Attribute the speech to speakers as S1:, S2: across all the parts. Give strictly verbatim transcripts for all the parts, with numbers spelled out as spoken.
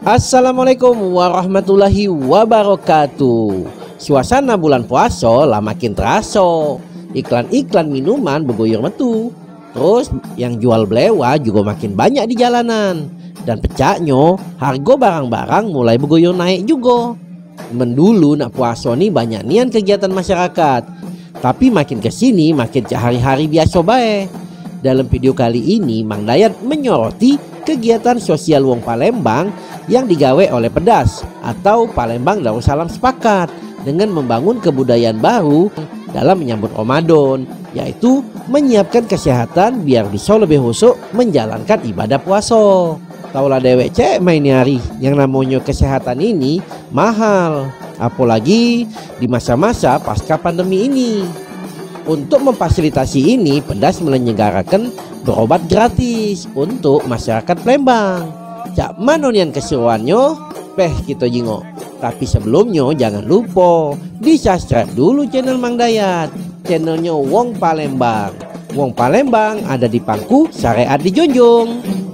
S1: Assalamualaikum warahmatullahi wabarakatuh. Suasana bulan puasa lah makin terasa. Iklan-iklan minuman bergoyor metu. Terus yang jual belewa juga makin banyak di jalanan. Dan pecahnya harga barang-barang mulai bergoyor naik juga. Mendulu nak puasa nih banyak nian kegiatan masyarakat. Tapi makin kesini makin hari-hari biasa bae. Dalam video kali ini Mang Dayat menyoroti kegiatan sosial Wong Palembang yang digawe oleh Pedas atau Palembang Darussalam Sepakat dengan membangun kebudayaan baru dalam menyambut Ramadan, yaitu menyiapkan kesehatan biar bisa lebih husuk menjalankan ibadah puasa. Taulah dewek cek main hari yang namanya kesehatan ini mahal, apalagi di masa-masa pasca pandemi ini. Untuk memfasilitasi ini, Pedas menyelenggarakan berobat gratis untuk masyarakat Palembang. Cak manonian keseruannya, peh kita jingok. Tapi sebelumnya jangan lupa di-subscribe dulu channel Mang Dayat, channelnya Wong Palembang. Wong Palembang ada di pangku syariat dijunjung.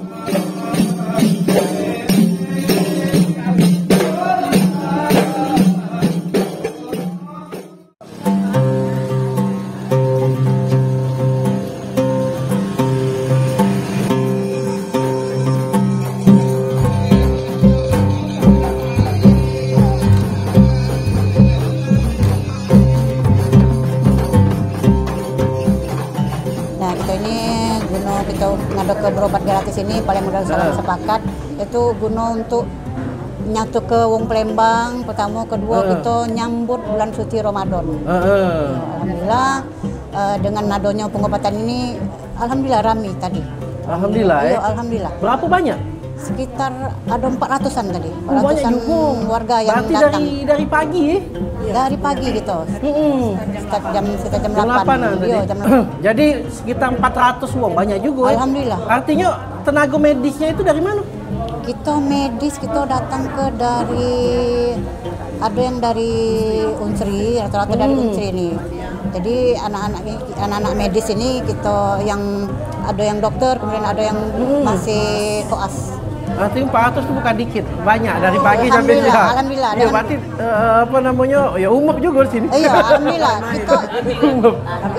S2: Kita ngado ke berobat gratis ini Palembang Darussalam Sepakat itu guna untuk nyatu ke Wong Palembang. Pertama, kedua uh. kita nyambut bulan suci Ramadan. Uh, uh. Alhamdulillah uh, dengan nadonya pengobatan ini alhamdulillah rame tadi.
S1: Alhamdulillah.
S2: Iya,
S1: eh.
S2: alhamdulillah.
S1: Berapa banyak?
S2: Sekitar ada empat ratusan tadi.
S1: empat ratusan
S2: warga yang
S1: berarti
S2: datang.
S1: dari dari pagi eh?
S2: Dari pagi gitu.
S1: Mm-hmm.
S2: Sekitar jam sekitar jam delapan. Iya, jam delapan.
S1: Jadi sekitar empat ratus wong, banyak juga.
S2: Alhamdulillah.
S1: Ya? Artinya tenaga medisnya itu dari mana?
S2: Kita medis kita datang ke dari ada yang dari Unsri, rata-rata hmm. dari Unsri ini. Jadi anak-anak anak-anak medis ini kita yang ada yang dokter, kemudian ada yang hmm. masih koas.
S1: Artinya empat ratus itu bukan dikit, banyak dari
S2: oh,
S1: pagi sampai siang.
S2: Alhamdulillah.
S1: Ya, berarti uh, apa namanya? Ya umum juga di sini.
S2: Iya, alhamdulillah. Kita
S1: umum.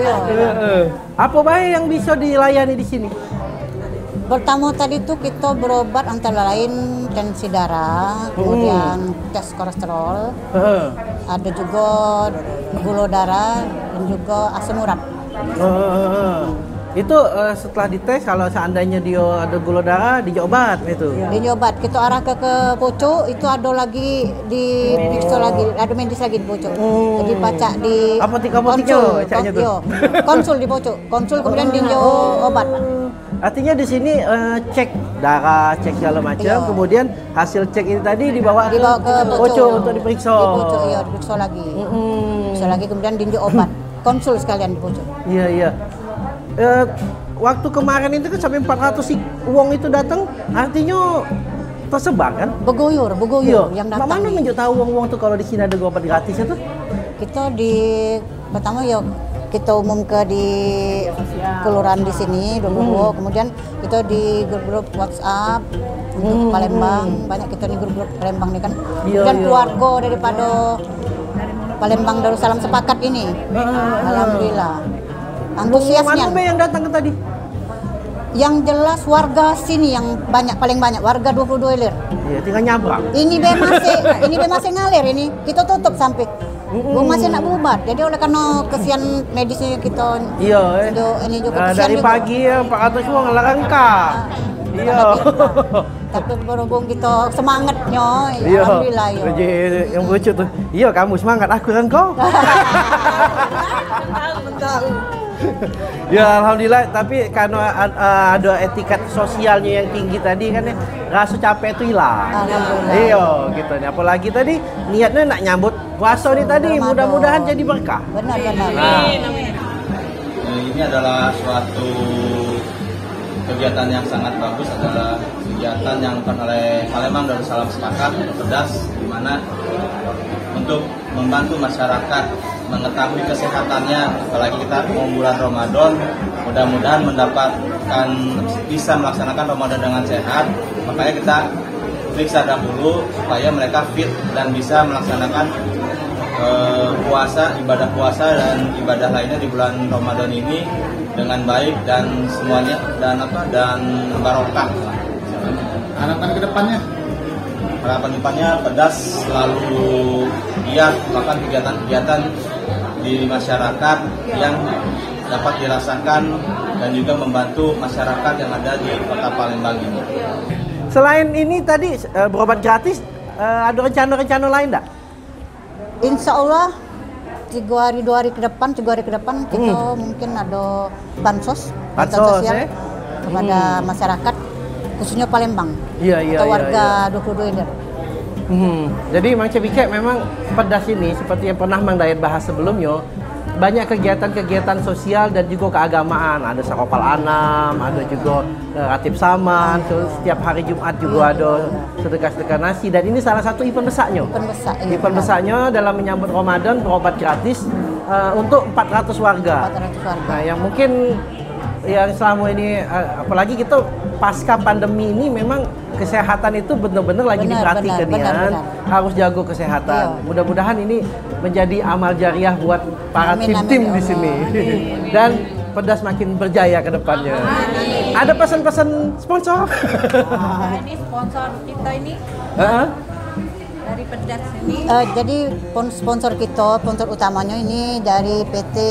S1: Apa baik yang bisa dilayani di sini?
S2: Pertama tadi tuh kita berobat antara lain tensi darah, kemudian hmm. tes kolesterol, uh. ada juga gula darah dan juga asam urat.
S1: Uh. Itu uh, setelah dites kalau seandainya dia ada gula darah dijobat itu.
S2: Ya. Dijobat, kita arah ke ke Pucuk, itu ada lagi di periksa oh. lagi, ada medis lagi di Pucuk. Hmm. Jadi baca di
S1: apotik konsul,
S2: konsul, konsul di Pucuk, konsul kemudian dinjo obat.
S1: Artinya di sini uh, cek darah, cek segala macam, iya. Kemudian hasil cek ini tadi dibawa,
S2: dibawa ke, ke
S1: Pucuk untuk diperiksa.
S2: Di Pucuk, iya, diperiksa lagi. Mm-hmm. Diperiksa lagi kemudian dinjo obat. Konsul sekalian di Pucuk.
S1: Iya, iya. Uh, waktu kemarin itu kan sampai empat ratus uang itu datang, artinya tersebar kan?
S2: Begoyor, begoyor
S1: iya.
S2: Yang datang.
S1: Mana menunjuk tahu uang-uang tuh kalau di sini ada obat gratis itu?
S2: Kita di pertama ya kita umum ke di kelurahan di sini dua puluh dua, hmm. kemudian kita di grup-grup WhatsApp untuk hmm. Palembang, banyak kita di grup-grup Palembang nih kan. Iya, dan iya. keluarga daripada Palembang Darussalam Sepakat ini. Hmm. Alhamdulillah. Antusiasnya.
S1: Mana yang datang ke tadi?
S2: Yang jelas warga sini yang banyak, paling banyak warga dua puluh dua ilir.
S1: Iya, tinggal nyabrang.
S2: Ini be masih ini be masih ngalir ini. Kita tutup sampai mm-hmm. masih nak berobat. Jadi oleh karena kesian medisnya kita.
S1: Iya, eh.
S2: ini juga
S1: nah, dari juga. Pagi ya empat ratus uang larang kah. Iya.
S2: Tapi berhubung kita semangatnya,
S1: iya.
S2: Alhamdulillah.
S1: Iya. Yang lucu tuh. Iya, kamu semangat, aku kan kau. Ya alhamdulillah, tapi karena uh, ada etiket sosialnya yang tinggi tadi kan ya, rasa capek itu hilang. Iya gitu nih. Apalagi tadi niatnya nak nyambut puasa nih tadi, mudah-mudahan jadi berkah.
S2: Benar-benar.
S1: Nah.
S3: Ini adalah suatu kegiatan yang sangat bagus, adalah kegiatan yang dilakukan oleh Palembang Darussalam Sepakat Pedas, di mana untuk membantu masyarakat mengetahui kesehatannya, apalagi kita mau bulan Ramadan, mudah-mudahan mendapatkan bisa melaksanakan Ramadan dengan sehat. Makanya kita periksa dahulu supaya mereka fit dan bisa melaksanakan uh, puasa, ibadah puasa dan ibadah lainnya di bulan Ramadan ini dengan baik dan semuanya dan apa dan barokah.
S4: Harapan kedepannya?
S3: Harapan depannya Pedas selalu giat melakukan kegiatan-kegiatan di masyarakat yang dapat dirasakan dan juga membantu masyarakat yang ada di Kota Palembang ini.
S1: Selain ini tadi uh, berobat gratis, uh, ada rencana-rencana lain enggak?
S2: Insya Allah tiga hari dua hari ke depan, tiga hari ke depan kita hmm. mungkin ada bansos, bansos sosial eh? kepada hmm. masyarakat khususnya Palembang
S1: iya, iya,
S2: atau warga
S1: iya, iya.
S2: dua puluh dua Ilir.
S1: Hmm. Jadi Mang Cebicek memang Pedas ini seperti yang pernah Mang Dayat bahas sebelumnya, banyak kegiatan-kegiatan sosial dan juga keagamaan. Ada Sakopal Anam, ada juga uh, Ratib Saman, so, setiap hari Jumat juga ada sedekah-sedekah nasi, dan ini salah satu event besarnya.
S2: Event besar. Iya,
S1: event besarnya dalam menyambut Ramadan berobat gratis uh, untuk empat ratus warga.
S2: empat ratus warga.
S1: Nah, yang mungkin yang selama ini uh, apalagi kita pasca pandemi ini memang kesehatan itu benar-benar lagi
S2: benar,
S1: diperhatikan
S2: benar,
S1: ya.
S2: benar, benar.
S1: Harus jago kesehatan. Iya. Mudah-mudahan ini menjadi amal jariah buat para tim-tim di sini. Amin. Dan Pedas makin berjaya ke depannya. Amin. Ada pesan-pesan sponsor?
S5: Nah, ini sponsor kita ini.
S1: Uh-huh.
S5: Dari Pedas ini.
S2: Uh, jadi sponsor kita, sponsor utamanya ini dari P T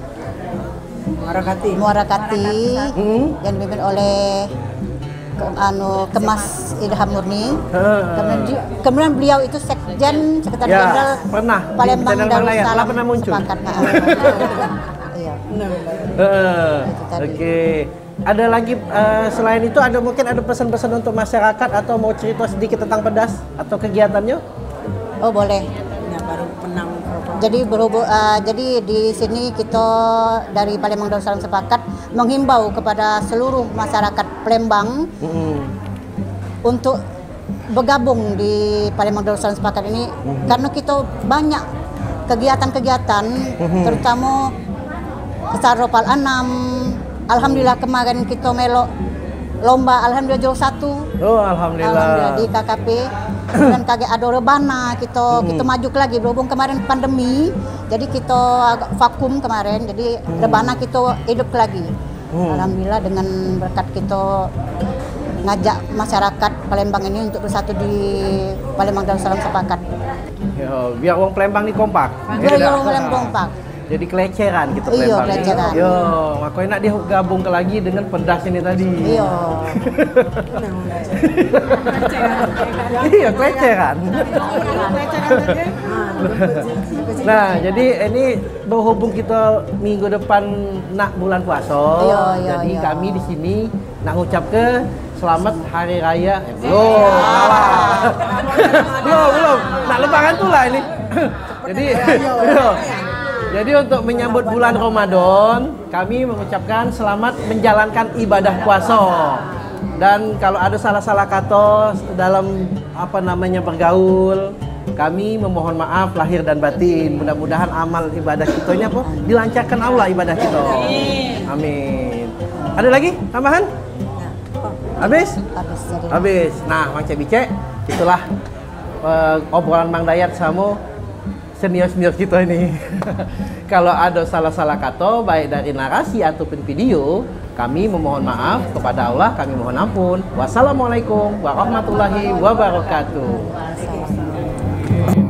S5: Muarakati.
S2: Muarakati
S1: Hmm.
S2: yang dipimpin oleh ke, anu Kemas Ilham Murni.
S1: Uh.
S2: Kemudian, di- kemudian beliau itu Sekjen Sekretaris
S1: Ya,
S2: Jenderal
S1: pernah.
S2: Palembang
S1: Di channel Malaya,
S2: Darussalam
S1: pernah muncul.
S2: Sepakat. Nah, iya.
S1: Uh,
S2: Itu tadi.
S1: Oke. Ada lagi uh, selain itu ada mungkin ada pesan-pesan untuk masyarakat atau mau cerita sedikit tentang Pedas atau kegiatannya?
S2: Oh boleh.
S5: Nah, baru menang.
S2: Jadi berhubung, uh, jadi di sini kita dari Palembang Darussalam Sepakat menghimbau kepada seluruh masyarakat Palembang
S1: Hmm.
S2: untuk bergabung di Palembang Darussalam Sepakat ini
S1: hmm.
S2: karena kita banyak kegiatan-kegiatan
S1: hmm.
S2: terutama Sarropal Anam. Alhamdulillah kemarin kita melok lomba alhamdulillah juara satu.
S1: Oh, alhamdulillah.
S2: Alhamdulillah di K K P. Dan kagak ada rebana kita
S1: Hmm.
S2: kita maju lagi berhubung kemarin pandemi. Jadi kita agak vakum kemarin. Jadi
S1: Hmm.
S2: rebana kita hidup lagi.
S1: Hmm.
S2: Alhamdulillah dengan berkat kita ngajak masyarakat Palembang ini untuk bersatu di Palembang Darussalam Sepakat.
S1: Yo, biar wong Palembang nih kompak.
S2: Biar
S1: Eh,
S2: orang Palembang kompak.
S1: Jadi keleceran gitu
S2: Iya,
S1: Palembang.
S2: keleceran.
S1: Yo, makanya nak dia gabung ke lagi dengan Pedas ini tadi.
S2: Iya.
S1: Iya, keleceran. Nah, jadi ini berhubung kita minggu depan nak bulan puasa,
S2: Iya, iya,
S1: jadi
S2: iya.
S1: kami di sini nak ngucap ke selamat hari raya. Eh, belum, salah. belum, belum. Nak lebaran tuh lah ini. jadi, iya. Jadi untuk menyambut bulan Ramadan, kami mengucapkan selamat menjalankan ibadah puasa. Dan kalau ada salah-salah kata dalam apa namanya bergaul, kami memohon maaf lahir dan batin. Mudah-mudahan amal ibadah kita ini apa? Dilancarkan Allah ibadah kita. Amin. Ada lagi tambahan? Habis?
S2: Habis jadi.
S1: Habis. Nah, Mang Cebicek, itulah uh, obrolan Mang Dayat sama senior-senior kita ini. Kalau ada salah-salah kata baik dari narasi ataupun video, kami memohon maaf kepada Allah, kami mohon ampun. Wassalamualaikum warahmatullahi wabarakatuh.